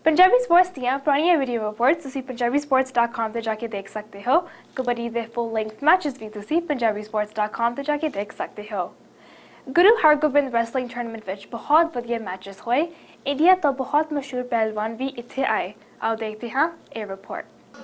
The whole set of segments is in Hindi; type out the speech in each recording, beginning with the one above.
पंजाबी स्पोर्ट्स ਦੀਆਂ ਪੁਰਾਣੀਆਂ ਵੀਡੀਓ ਰਿਪੋਰਟਸ ਤੁਸੀਂ punjabisports.com ਤੇ ਜਾ ਕੇ ਦੇਖ ਸਕਦੇ ਹੋ। ਕਬੱਡੀ ਦੇ ਫੁੱਲ ਲੈਂਥ ਮੈਚਸ ਵੀ ਤੁਸੀਂ punjabisports.com ਤੇ ਜਾ ਕੇ ਦੇਖ ਸਕਦੇ ਹੋ। गुरु हरगोबिंद रेसलिंग टूर्नामेंट विच बहुत वधिया मैचेस होए। इंडिया तो बहुत मशहूर पहलवान भी इत्थे आए। आओ देखते हैं ये report.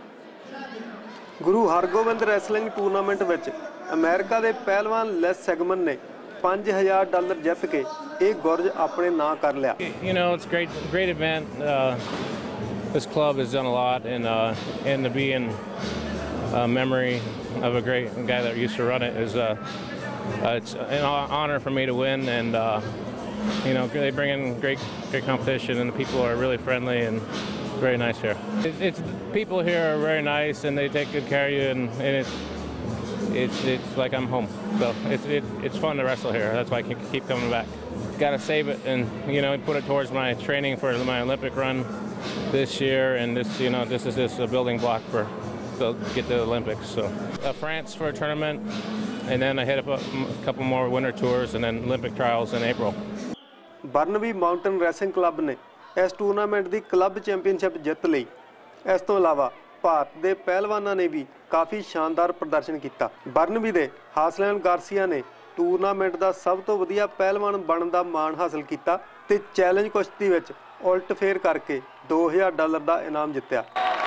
Guru Hargobind wrestling tournament विच अमेरिका के पहलवान लेस सेगमन ने $5000 जित के एक गुरज अपने नां कर लिया। You know, it's great event. This club has done a lot, and to be in memory of a great guy that used to run it is it's an honor for me to win. And you know, they bring in great competition, and the people are really friendly and very nice here. It's people here are very nice, and they take good care of you, and it's like I'm home. So it's fun to wrestle here. That's why I keep coming back. Got to save it, and you know, put it towards my training for my Olympic run this year, and this is just a building block for to get to the Olympics. So France for a tournament, and then I hit up a couple more winter tours, and then Olympic trials in April. Burnaby mountain racing club ने इस टूर्नामेंट की क्लब चैंपीयनशिप जित ली। इस तो इलावा भारत के पहलवानों ने भी काफ़ी शानदार प्रदर्शन किया। बर्नबी के हासलैन गार्सिया ने टूर्नामेंट का सब तो वधिया पहलवान बनने का मान हासिल किया ते चैलेंज कुश्ती विच उल्ट फेर करके $2000 का इनाम जितया।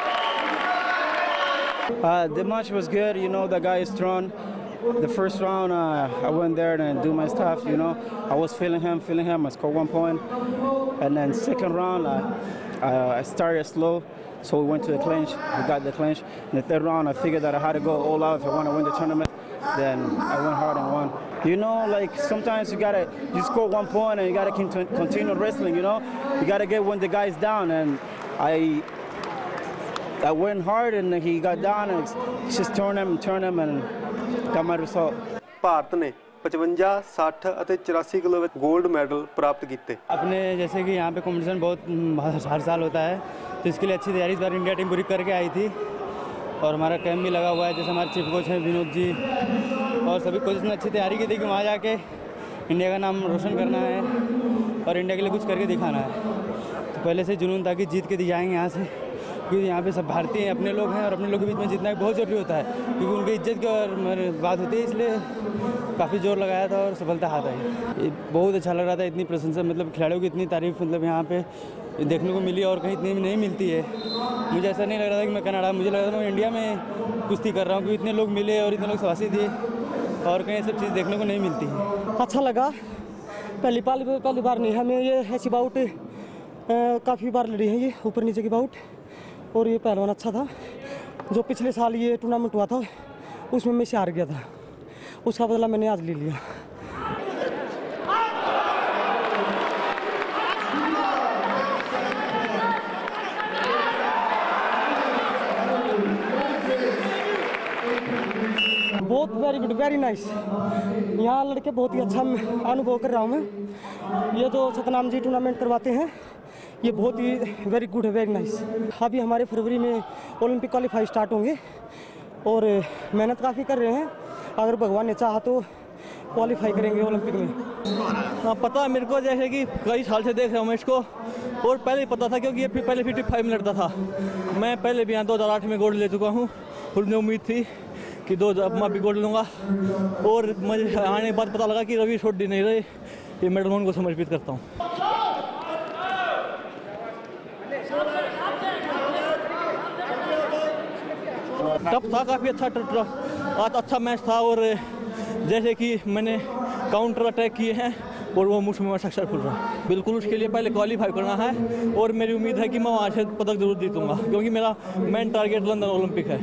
The match was good. You know, the guy is strong. The first round, I went there and do my stuff. You know, I was feeling him. I scored 1 point, and then second round, I started slow, so we went to the clinch. We got the clinch. In the third round, I figured that I had to go all out if I want to win the tournament. Then I went hard and won. You know, like sometimes you score 1 point and you gotta continue wrestling. You know, you gotta get when the guy's down, and I went hard and he got down and just turn him and got my result. Bharat ने 55, 60 और 84 किलो में गोल्ड मेडल प्राप्त किए। अपने जैसे कि यहाँ पे कॉम्पिटिशन बहुत हर साल होता है, तो इसके लिए अच्छी तैयारी इस बार इंडिया टीम पूरी करके आई थी, और हमारा कैंप भी लगा हुआ है। जैसे हमारे चीफ कोच हैं विनोद जी, और सभी कोच ने अच्छी तैयारी की थी कि वहाँ जाके इंडिया का नाम रोशन करना है और इंडिया के लिए कुछ करके दिखाना है। तो पहले से जुनून था कि जीत के दिखाएंगे यहाँ से, क्योंकि यहाँ पे सब भारतीय हैं, अपने लोग हैं, और अपने लोगों के बीच में जीतना बहुत ज़रूरी होता है, क्योंकि उनकी इज्जत की और बात होती है। इसलिए काफ़ी जोर लगाया था और सफलता हाथ आई। बहुत अच्छा लग रहा था। इतनी प्रशंसा, मतलब खिलाड़ियों की इतनी तारीफ मतलब यहाँ पे देखने को मिली, और कहीं इतनी भी नहीं मिलती है। मुझे ऐसा नहीं लग रहा था कि मैं कनाडा, मुझे लग रहा था मैं इंडिया में कुश्ती कर रहा हूँ, क्योंकि इतने लोग मिले और इतने लोग शाबाशी दिए, और कहीं सब चीज़ देखने को नहीं मिलती है। अच्छा लगा। पहली बार नहीं, हमें ये ऐसी बाउट काफ़ी बार लड़ी है, ये ऊपर नीचे की बाउट, और ये पहलवान अच्छा था। जो पिछले साल ये टूर्नामेंट हुआ था उसमें मैं से हार गया था, उसका बदला मैंने आज ले लिया। बहुत वेरी गुड, वेरी नाइस। यहाँ लड़के बहुत ही अच्छा अनुभव कर रहा हूँ मैं। ये जो सतनाम जी टूर्नामेंट करवाते हैं, ये बहुत ही वेरी गुड है, वेरी नाइस। अभी हमारे फरवरी में ओलंपिक क्वालिफाई स्टार्ट होंगे, और मेहनत काफ़ी कर रहे हैं। अगर भगवान ने चाहा तो क्वालिफाई करेंगे ओलंपिक में। हाँ, पता है मेरे को, जैसे कि कई साल से देख रहा हूँ मैं इसको, और पहले ही पता था, क्योंकि ये पहले 55 में लड़ता था। मैं पहले भी यहाँ 2008 में गोल्ड ले चुका हूँ, और मुझे उम्मीद थी कि 2000 मैं भी गोल्ड लूँगा, और मुझे आने के बाद पता लगा कि रवि छोड़ नहीं रहे। ये मेडल मैं उनको समर्पित करता हूँ। टफ था, काफ़ी अच्छा मैच था, और जैसे कि मैंने काउंटर अटैक किए हैं, और वो मुझमें सक्सेसफुल रहा। बिल्कुल उसके लिए पहले क्वालिफाई करना है, और मेरी उम्मीद है कि मैं वहाँ से पदक जरूर जीतूंगा, क्योंकि मेरा मेन टारगेट लंदन ओलंपिक है।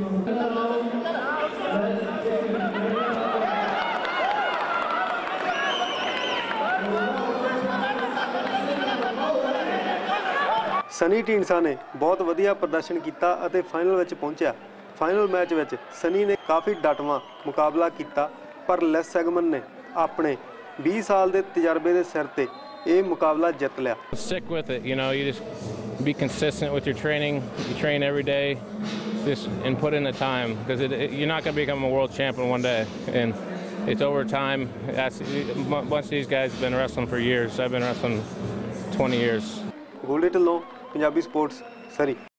सनी ढींडसा ने बहुत वधिया प्रदर्शन किया और फाइनल में पहुंचा। फाइनल मैच में सनी ने काफ़ी डटवा मुकाबला किया, पर लेस सेगमन ने अपने 20 साल के तजर्बे के सिर ते ये मुकाबला जित लिया। Stick with it, you know, you just be consistent with your training. You train every day, just and put in the time, because you're not going to become a world champion one day, and it's over time. Once these guys have been wrestling for years. I've been wrestling 20 years. Gully Dhillon Punjabi sports सरी।